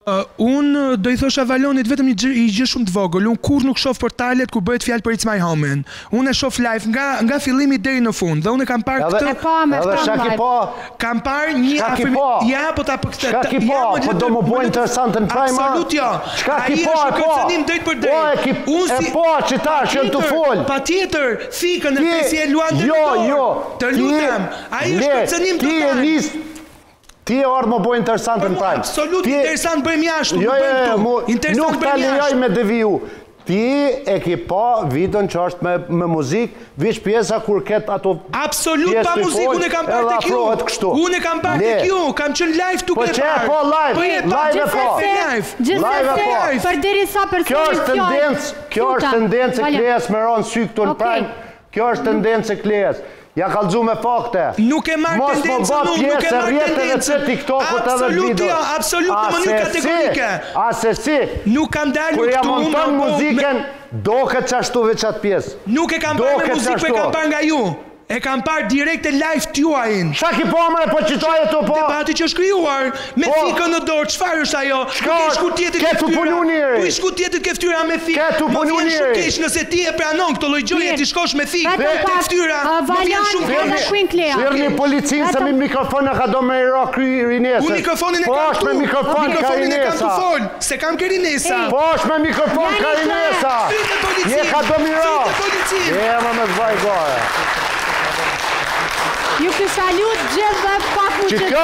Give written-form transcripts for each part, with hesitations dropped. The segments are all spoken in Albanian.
Unë do i thosha Valonit vetëm i gjë shumë të vogël. Unë kur nuk shoh portalet kur bëhet fjalë për It's My Home. Unë e shoh live nga fillimi deri në fund. Dhe unë kam parë këtë. Edhe shaki po. Kam parë një afërm. Ja, po ta këtë. Shaki po, po do më bëj interesante në prime. Absolut jo. Shaki po, kërcënim drejt për drejt. Unë si po, qitar që të fol. Patjetër, fikën e si e luan deri. Jo. Të lutem. Ai është kërcënim total. Ti e ardhë më bojë interesantë në prime. Absolut, interesant bëjmë jashtu. Nuk ta lejoj me deviju. Ti e ki pa videon që është me muzikë, vish pjesa kur ketë ato... Absolut pa muzikë, unë e kam parë të kjo. Unë e kam parë të kjo, kam qënë live tuk e parë. Po që e po live, live e po. Gjithsesi, për diri sa personin fjallë. Kjo është tendencë e klejes me ronë sy këtu në prime. Kjo është tendencë e klejes. Ja kalëzu me fakte. Nuk e marrë tendencë, nuk e marrë tendencë. Absolut, në mënyrë kategorike. Asesi. Nuk kam dalë këtu. Kër ja monton muziken, do këtë qashtu veçat pjesë. Nuk e kam parë me muzikë, për e kam parë nga ju. E kam parë direkt e live t'juajin. Shaki po amre, po qitoj e tu po? Debati që shkryuar, me fikën në dorë, qëfar është ajo? Ketu punu njëri. Ku i shku tjetit ke ftyra me fikë? Ketu punu njëri. Më vjen shumë kesh nëse ti e pranon këto lojgjoje, ti shkosh me fikë, te ftyra. Më vjen shumë kesh. Shirni policinë se mi mikrofon e ka do me iro kry rinesës. Unë mikrofonin e kam tu. Mikrofonin e kam tu fol, se kam ke rinesa. Po është me mikrofon ka rinesa. Je ka do me iro. Je më me zvaj gore. Ju kisha lutë gjithë dhe pak mu që kjo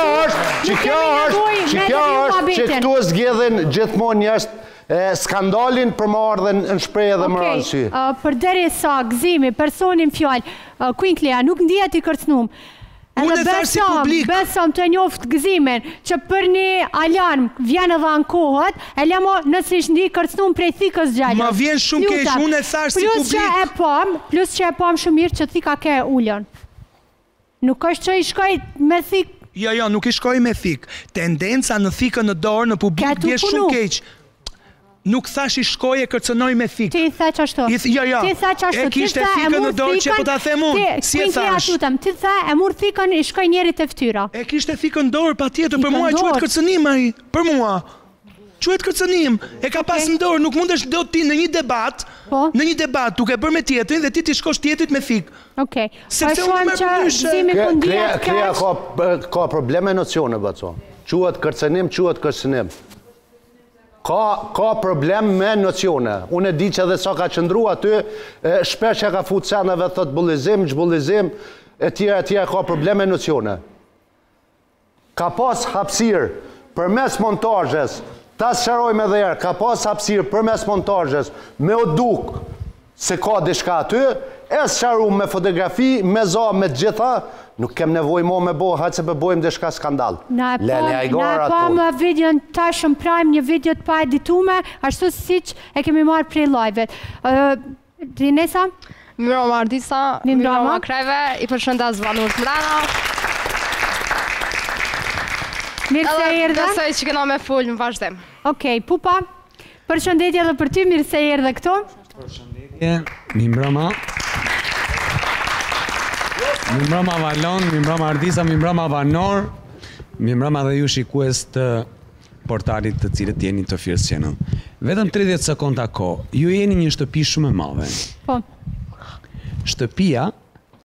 është që këtu e zgjedhin gjithmonë njështë skandalin për më ardhen në shpreje dhe më rëndë sy. Për deri sa gëzimi, personin fjallë, Queen Clea, nuk ndihet i kërcnum. Edhe besom të njoftë gëzimin që për një alarm vjen edhe në kohët, e lemo nësë ishtë ndi kërcnum prej thikës gjallë. Ma vjen shumë kesh, unë e thash si publik. Plus që e pom shumë mirë që thika ke ullon. Nuk është që i shkoj me thikë. Jo, nuk i shkoj me thikë. Tendenca në thikën në dorë, në publik, vje shumë keqë. Nuk thash i shkoj e kërcënoj me thikë. Ti i tha qashtu. Jo, e kishte thikën në dorë që po ta them unë. Si e thash? Ti tha e mur thikën i shkoj njerit e ftyra. E kishte thikën në dorë, pa tjetër, për mua e quet kërcënim ai. Për mua. Quet kërcënim. E ka pas në dorë, nuk mundesh do ti në një debat, duke bërë me tjetërin dhe ti ti shkosh tjetërit me thikë. Okej, për shumë që zimi këndijet Klea ka probleme nocione, bëco. Quet kërcënim. Ka problem me nocione. Unë e di që edhe sa ka qëndru aty, shpesh e ka futë seneve, thot bullizim, e tjera ka probleme nocione. Ka pas hapsir për mes montajës, ta së me dherë, ka pas hapsir për mes montajës, me o duk se ka dishka aty, e së sharu me fotografi, me za, me gjitha, nuk kem nevoj mo me bo, hajtë se përbojmë dishka skandal. Na e pam videon tashëm prime, një video të pa editume, ashtu si që e kemi marrë prej live-et. Rinesa? Mbroma Ardisa, mbroma Krajve, i përshëndas Vanur Mrana. Mirë se erdhe. Edhe besoj që këna me full në vazhdim. Okej, Pupa, përshëndetje edhe për ty, mirë se erdhe këto. Përshëndetje, mi mbroma. Mi mbroma Valon, mi mbroma Ardisa, mi mbroma Vanor, mi mbroma dhe ju shikues të portalit të cilët jeni të Fierce Channel. Vetëm 30 sekonda ko, ju jeni një shtëpi shumë e madhe. Po. Shtëpia